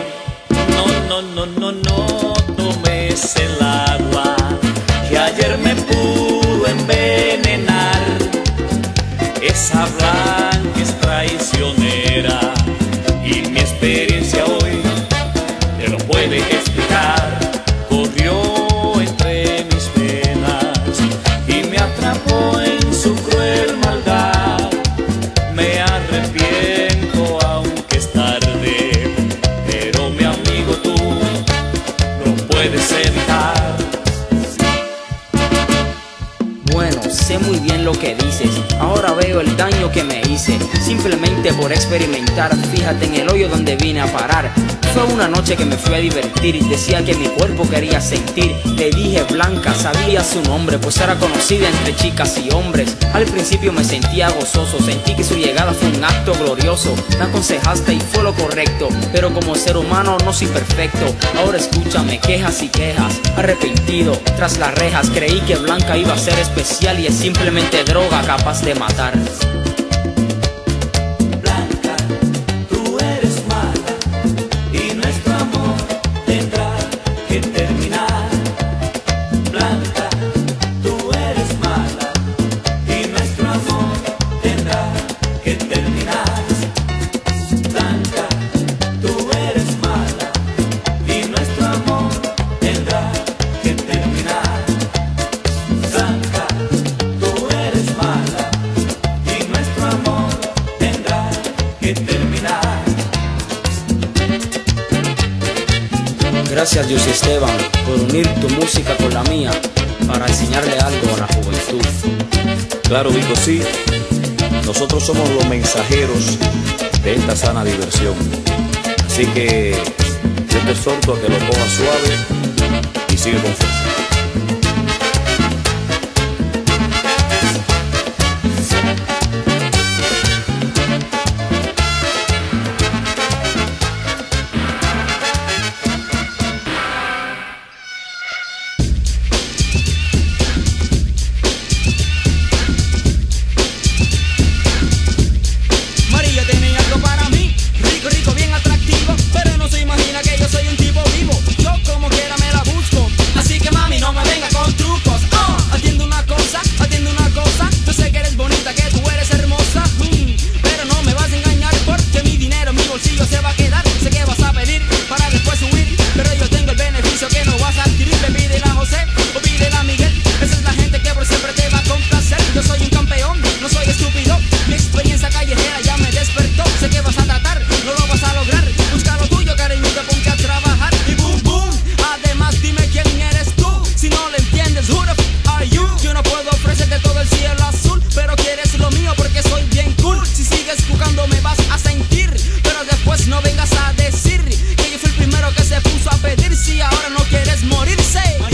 no tomes el agua que ayer me pudo envenenar. Esa Blanca es traicionera y mi experiencia hoy te lo puede explicar. Corrió entre mis venas y me atrapó en su cruel maldad. Me arrepiento aunque es tarde, pero mi amigo tú lo puedes evitar. Bueno, sé muy bien lo que dices, ahora veo el daño que me hice, simplemente por experimentar. Fíjate en el hoyo donde vine a parar. Fue una noche que me fui a divertir y decía que mi cuerpo quería sentir. Le dije Blanca, sabía su nombre, pues era conocida entre chicas y hombres. Al principio me sentía gozoso, sentí que su llegada fue un acto glorioso. Me aconsejaste y fue lo correcto, pero como ser humano no soy perfecto. Ahora escúchame, quejas y quejas. Arrepentido, tras las rejas, creí que Blanca iba a ser especial y es simplemente droga capaz de matar. Gracias Dios Esteban por unir tu música con la mía para enseñarle algo a la juventud. Claro, Vico, sí. Nosotros somos los mensajeros de esta sana diversión. Así que yo te exhorto a que lo cojas suave y sigue con fuerza. No vengas a decir que yo fui el primero que se puso a pedir. Si ahora no quieres morirse.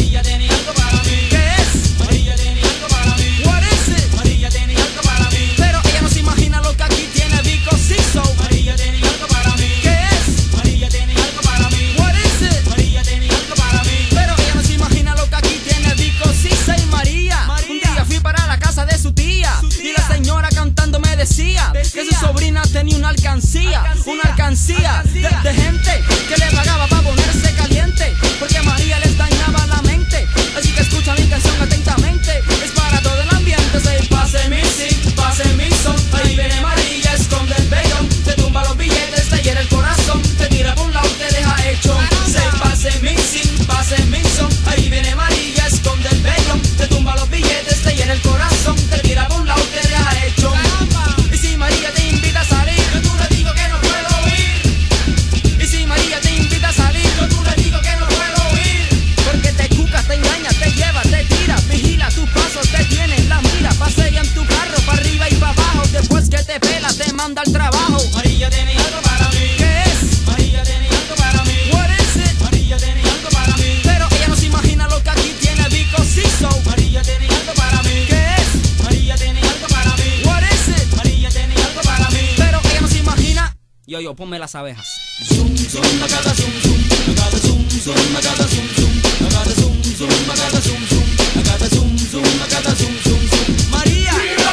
de gente que le pagaba para ponerse caliente, porque María les dañaba la mente. Así que escucha mi canción atentamente, es para todo el ambiente. Say, pase mi sí, pase mi son. Ahí viene María, esconde el vellón, te tumba los billetes, te hiera el corazón, te tira por un lado, te deja hecho. Say, pase mi sí, pase mi son. Ahí viene María, esconde el vellón, te tumba los billetes, te hiera el corazón, te tira por un lado, te deja hecho. Y si María te invita a salir, yo tú le digo que no puedo ir. Y si María te invita a salir, yo tú le digo que no puedo ir. Porque te cucas, te engaña, te lleva, te tira, vigila tus pasos, te tiene en la mira, pasea en tu carro, para arriba y para abajo. Después que te pela, te manda al trabajo. María tiene algo para mí. ¿Qué es? María tiene algo para mí. What is it? María tiene algo para mí. Pero ella no se imagina lo que aquí tiene because she's so. María tiene algo para mí. ¿Qué es? María tiene algo para mí. What is it? María tiene algo para mí. Pero ella no se imagina. Yo, ponme las abejas. Zoom, zoom, magada, zoom, zoom. Magada, zoom, zoom, magada, zoom, zoom. Magada, zoom, zoom, magada, zoom, zoom. Magada, zoom, zoom, magada, zoom, zoom, zoom. María.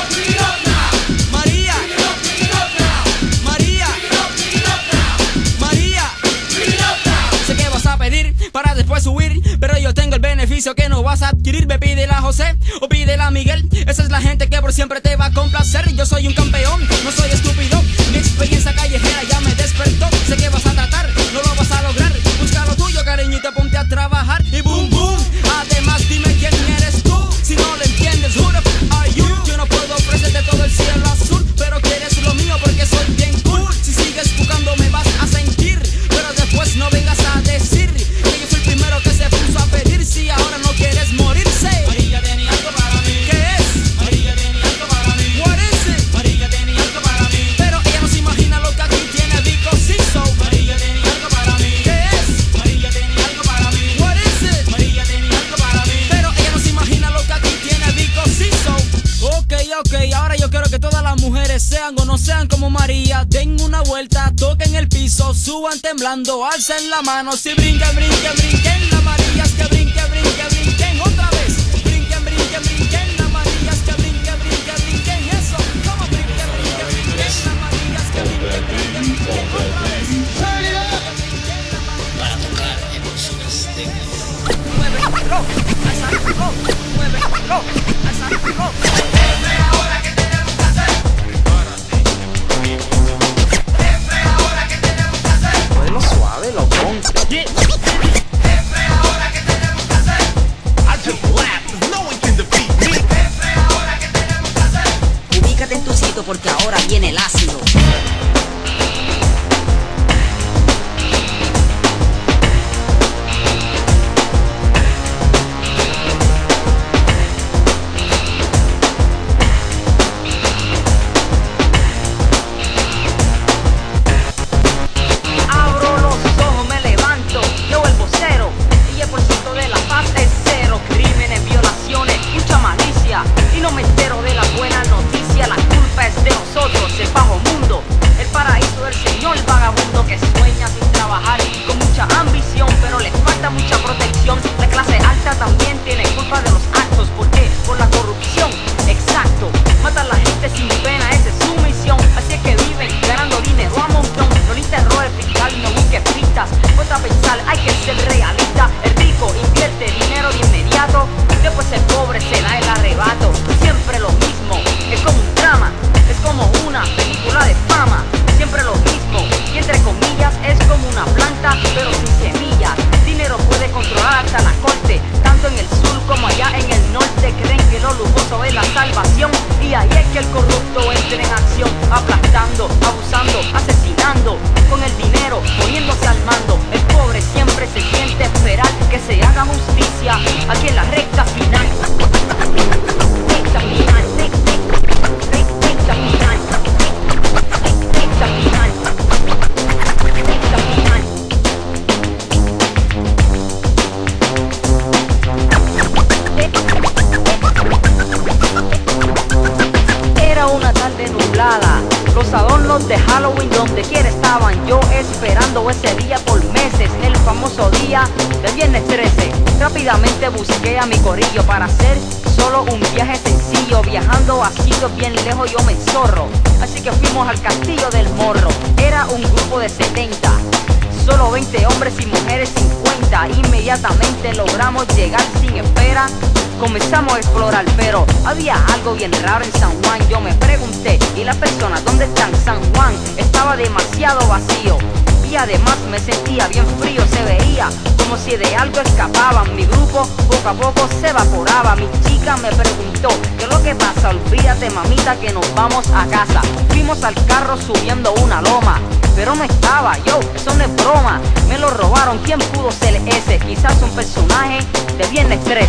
María. María. María. Sé que vas a pedir para después huir, pero yo tengo el beneficio que no vas a adquirir. Me pídele a José o pídele a Miguel. Esa es la gente que por siempre te va a complacer. Yo soy un campeón, no soy estúpido. Mi experiencia callejera ya me despertó. Sé que vas a tratar, no lo vas a lograr. Busca lo tuyo, cariño, y te ponte a trabajar. Y boom, boom. Además, dime quién eres tú. Si no lo entiendes, who the f are you? Yo no puedo ofrecerte todo el cielo azul, pero quieres lo mío porque soy bien cool. Si sigues buscando me vas a sentir, pero después no vengas a decir que yo soy el primero que se puso a pedir. Si ahora no quieres morirse. María tiene algo para mí. ¿Qué es? María tiene algo para mí. What is it? María tiene algo para mí. Pero ella no se imagina lo que aquí tiene because she's so. María tiene algo para mí. ¿Qué es? María tiene algo para mí. What is it? María tiene algo para mí. Pero ella no se imagina lo que aquí tiene because she's so. Ok, ahora yo quiero que todas las mujeres sean o no sean como María. Den una vuelta, toquen el piso, suban temblando, alcen la mano. Si brinquen, brinquen, brinquen, las Marías que brinquen, brinquen, brinquen. Otra vez, brinquen, brinquen, brinquen, las Marías que brinquen, brinquen, brinquen. Eso, como brinquen, brinquen, brinquen, las Marías que brinquen, brinquen, brinquen. Otra vez. Para tocar emociones técnicas. Muévelo, alza, muévelo, alza, Lo suave, lo pongo. Ubícate en tu sitio porque ahora viene el ácido. Abro los ojos, me levanto, yo vuelvo esperando ese día por meses, el famoso día del viernes 13. Rápidamente busqué a mi corillo para hacer solo un viaje sencillo. Viajando a sitios bien lejos yo me enzorro, así que fuimos al Castillo del Morro. Era un grupo de 70, solo 20 hombres y mujeres 50. Inmediatamente logramos llegar sin espera. Comenzamos a explorar, pero había algo bien raro en San Juan. Yo me pregunté, ¿y las personas dónde están? San Juan estaba demasiado vacío y además me sentía bien frío. Se veía como si de algo escapaban. Mi grupo poco a poco se evaporaba. Mi chica me preguntó, ¿qué es lo que pasa? Olvídate, mamita, que nos vamos a casa. Fuimos al carro subiendo una loma, pero no estaba. Yo, eso no es broma, me lo robaron. ¿Quién pudo ser ese? Quizás un personaje de Viernes 13.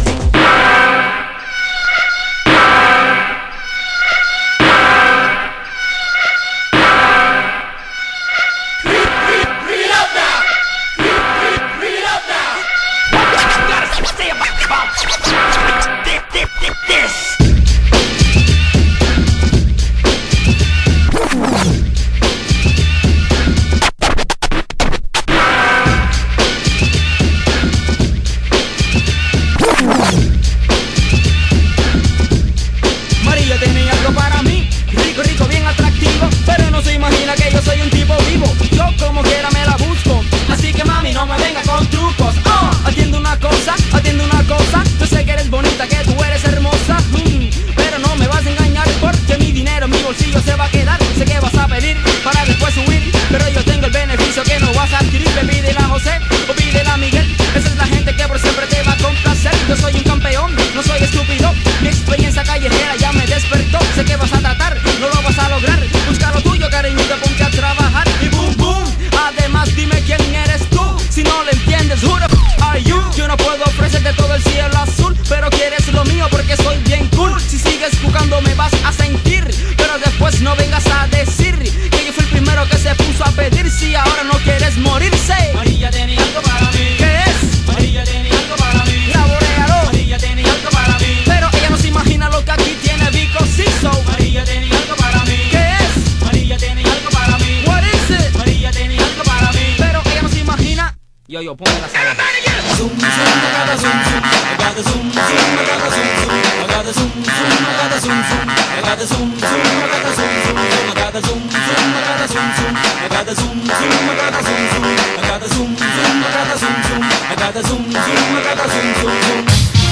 Yo, ponme la sala. Zoom, zoom, I got a zoom, zoom. I got a zoom, zoom. I got a zoom, zoom. I got a zoom, zoom. I got a zoom, zoom. I got a zoom, zoom. I got a zoom, zoom. I got a zoom, zoom. I got a zoom, zoom. I got a zoom, zoom. I got a zoom, zoom. I got a zoom, zoom. I got a zoom, zoom. I got a zoom, zoom. I got a zoom, zoom.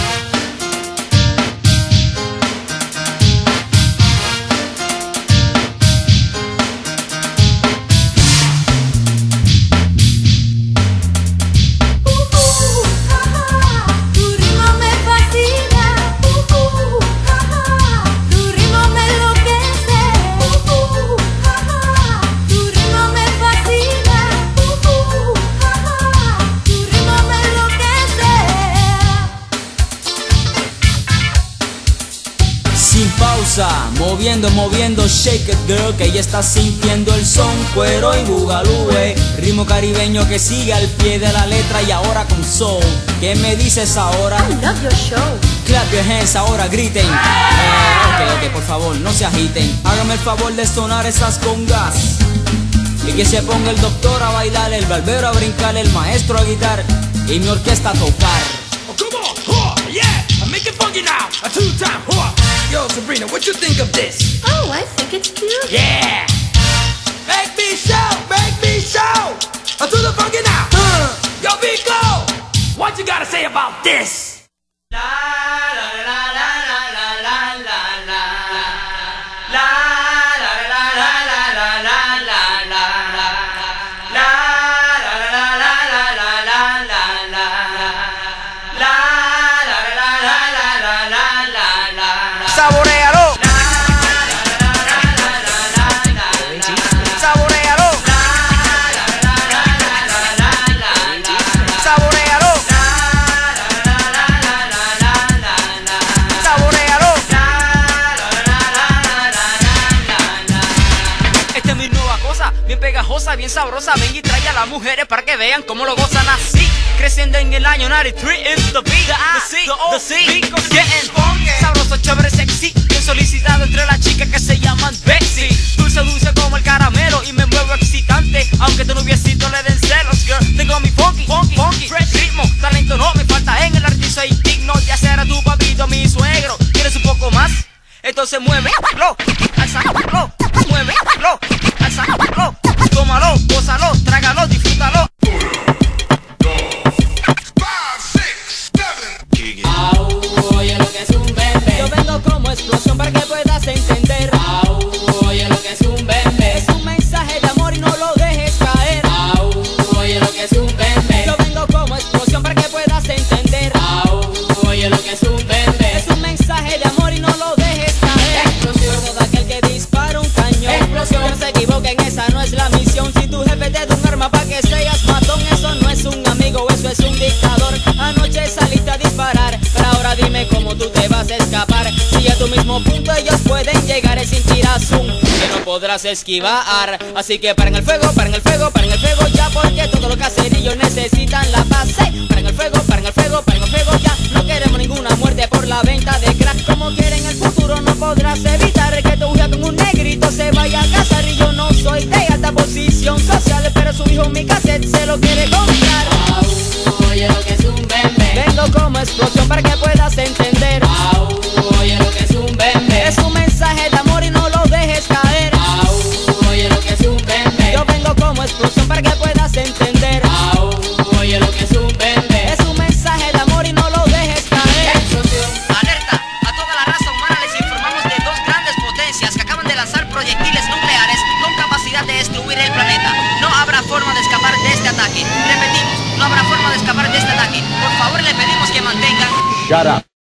Moviendo, shake it girl, que ya está sintiendo el son, cuero y bugalúe. Ritmo caribeño que sigue al pie de la letra y ahora con soul. ¿Qué me dices ahora? I love your show. Clap your hands, ahora griten. Ok, por favor, no se agiten. Hágame el favor de sonar esas congas. Y que se ponga el doctor a bailar, el barbero a brincar, el maestro a guitar y mi orquesta a tocar. Oh, come on, huh, yeah, make it funky now, a two-time huh. Yo, Sabrina, what you think of this? Oh, I think it's cute. Yeah! Make me shout! Make me shout! To the funky now! Yo, Vico! What you gotta say about this? La la la la la la la la la la la la la la la la la la Saborealo. Saborealo. Saborealo. Saborealo. Esta es mi nueva cosa, bien pegajosa, bien sabrosa. Ven y trae a las mujeres para que vean cómo lo gozan así. Creciendo en el año 93, it's the beat, the C, getting sabroso. Sabroso, chévere, sexy, bien solicitado entre las chicas que se llaman Betsy. Dulce, dulce como el caramelo y me muevo excitante, aunque tu noviecito le den celos, girl. Tengo mi funky, fresh ritmo, talento no me falta en el arte y soy digno de hacer a tu papito mi suegro. ¿Quieres un poco más? Entonces muévelo, alzalo, muévelo, alzalo, tómalo, gózalo, trágalo, disfrútalo. Oye lo que es un bebé. Yo vengo como explosión para que puedas entender. Oye lo que es un bebé. Es un mensaje de amor y no lo dejes caer. Oye lo que es un bebé. Yo vengo como explosión para que puedas entender. Oye lo que es un bebé. Es un mensaje de amor y no lo dejes caer. Explosión. Todo aquel que dispara un cañón, Explosión. no se equivoquen, esa no es la misión. Si tu jefe te da un arma para que seas matón, eso no es un amigo, eso es un dictador. Anoche saliste a disparar, pero ahora dime cómo tú te vas a escapar. Si a tu mismo punto ellos pueden llegar, es sin tirazón que no podrás esquivar. Así que paren el fuego, paren el fuego, paren el fuego ya, porque todos los caserillos necesitan la paz. Paren el fuego, paren el fuego, paren el fuego ya. No queremos ninguna muerte por la venta de crack. Como quieren el futuro no podrás evitar que tu hija con un negrito se vaya a casar. Y yo no soy de alta posición social, pero su hijo mi cassette se lo quiere comprar. Oye lo que es un bebé. Vengo como explosión para que puedas entender. Oye lo que es un bebé. Es un mensaje de amor y no lo dejes caer. Oye lo que es un bebé. Yo vengo como explosión para que puedas entender. Oye lo que es un bebé. Es un mensaje de amor y no lo dejes caer. Explosión. Alerta, a toda la raza humana les informamos de dos grandes potencias que acaban de lanzar proyectiles nucleares con capacidad de destruir el planeta. No habrá forma de escapar de este ataque. Repetimos, no habrá forma de escapar de este ataque. Por favor, le pedimos que mantengan... Shut up.